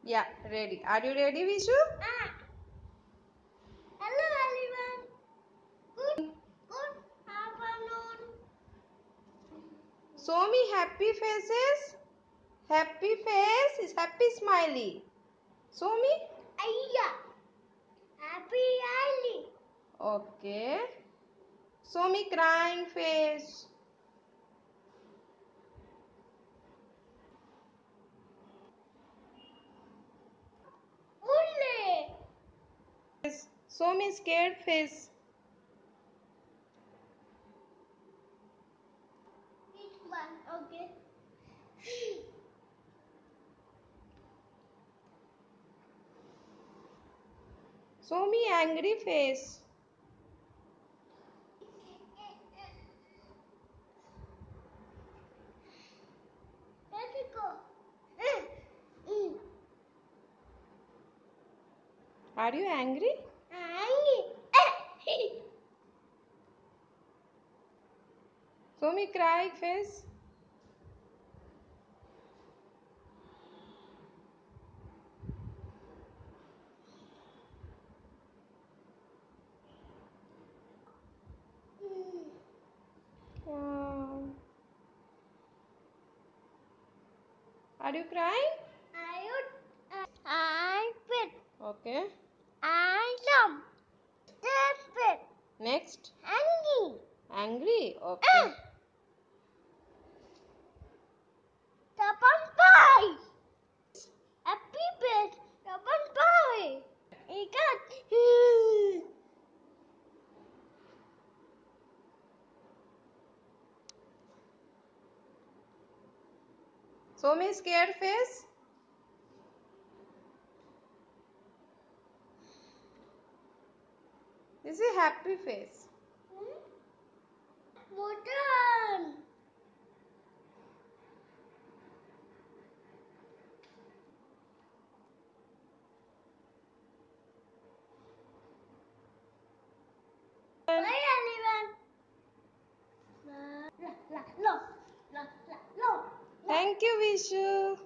Yeah, ready. Are you ready, Vishu? Hello everyone. Good afternoon. Show me happy faces. Happy face is happy smiley. Show me. Ayya. Happy early. Okay. Show me crying face. Only. Show me scared face. Which one? Okay. Show me angry face. Let it go. Are you angry? Angry. Show me crying face. Wow. Are you crying? I pit. Okay. I love. Pit. Next. Angry. Angry? Okay. Tapan pie. Happy pit. Tapan pie. Ikat. Show me scared face. This is happy face. Button. Bye everyone. La la la la la la. Thank you, Vishu.